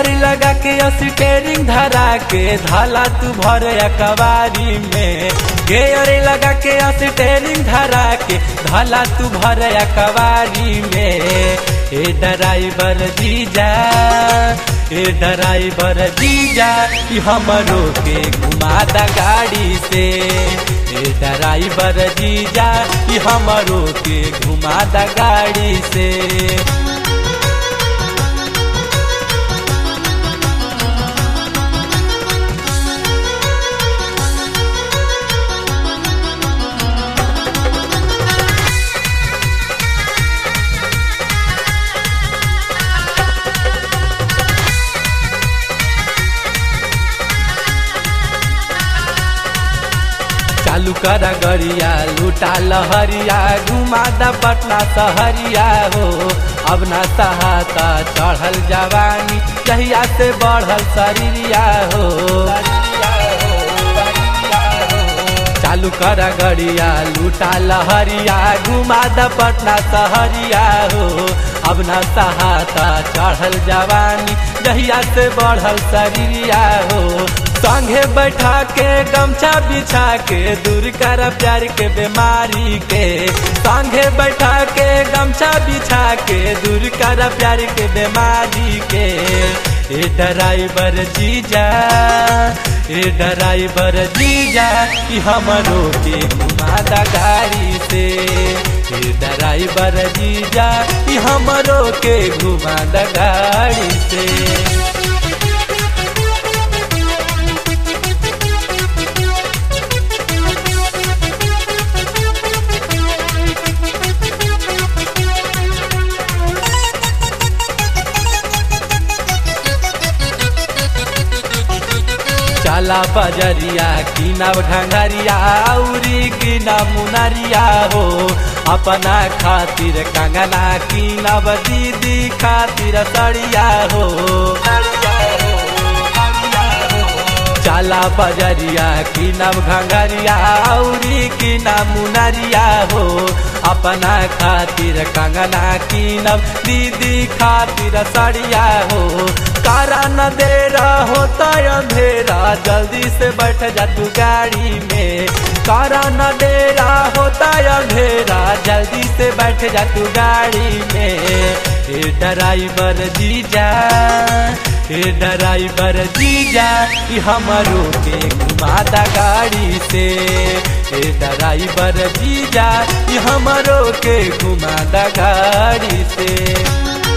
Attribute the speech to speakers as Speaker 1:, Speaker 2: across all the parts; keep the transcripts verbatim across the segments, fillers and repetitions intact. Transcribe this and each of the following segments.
Speaker 1: Gear लगा के steering धरा के धाला तू भर अकबारी में। गेयर लगा के स्टीयरिंग धरा के धाला तू भर अकबारी में। ए ड्राइवर जीजा ए ड्राइवर जीजा हमरो के घुमा दा गाड़ी से। ए ड्राइवर जीजा हमरो के घुमा दा गाड़ी से। चालू कर गरिया लूटा लहरिया घुमा दा पटना सहरिया हो। अब ना सहाता चढ़ल जवानी जहिया से बढ़ल शरीरिया हो। चालू कर गरिया लूटा लहरिया घुमा दा पटना सहरिया हो। अब ना सहाता चढ़ल जवानी जहिया से बढ़ल शरीरिया हो। संगे बैठा के गमछा बिछा के दूर कर प्यार के बीमारी के। संगे बैठा के गमछा बिछा के दूर कर प्यार के बीमारी के। ए ड्राइवर जीजा ए ड्राइवर जीजा हमरो के घुमा दा गाड़ी से। ए ड्राइवर जीजा हमरो के घुमा दा गाड़ी से। चला बजरिया कीनब घंघरिया औरी कीनब मुनरिया हो। अपना खातिर कंगना कीनब दीदी खातिर सड़िया हो। चला बजरिया कीनब घंघरिया औरी कीनब मुनरिया हो। अपना खातिर कंगना कीनब दीदी खातिर सड़िया हो। कारा न दे रहा होता अंधेरा जल्दी से बैठ जा तू गाड़ी में। कारा न दे रहा होता अंधेरा जल्दी से बैठ जा तू गाड़ी में। ए ड्राइवर जीजा ए ड्राइवर जीजा हमरो के घुमा दा गाड़ी से। ए ड्राइवर जीजा हमरो के घुमा दा गाड़ी से।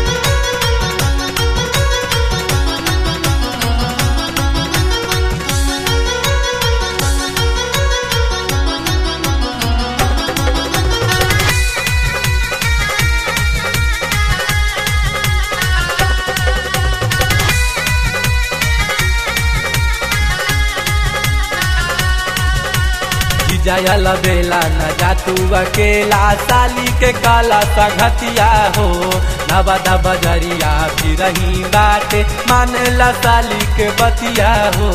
Speaker 1: जायल बेला न जातू अकेला साली के काला संगतिया हो। नवादा बजरिया फिर रही बाटे मानेला साली के बतिया हो।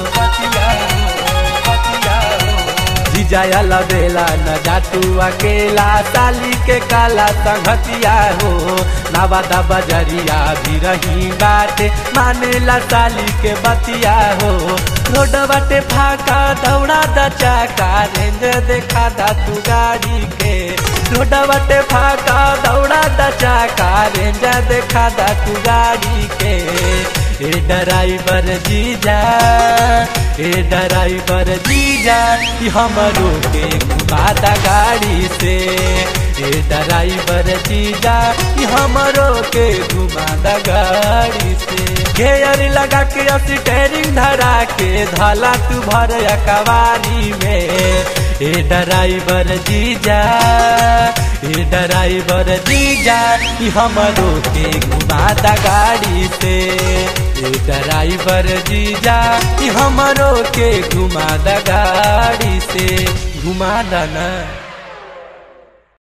Speaker 1: जायल बेला न जातू अकेला साली के काला संगतिया हो। नवादा बजरिया भी रही बाटे मानेला साली के बतिया हो। रोड बाटे फाका दौड़ा दा चाका रेंज देखा दा तू गाड़ी के। रोड बाटे फाका दौड़ा दा चाका रेंज देखा दा तू गाड़ी के। ए ड्राइवर जीजा ए ड्राइवर जीजा हमरो के घुमा दा गाड़ी से। ए ड्राइवर जीजा हमरो के घुमा दा गाड़ी से। गेयर लगा के स्टीयरिंग धरा के धाला तू भर अकबारी में। ए ड्राइवर जीजा ए ड्राइवर जीजा हमरो के घुमा दा गाड़ी से। ए ड्राइवर जीजा हमरो के घुमा दा गाड़ी से। घुमा दा ना।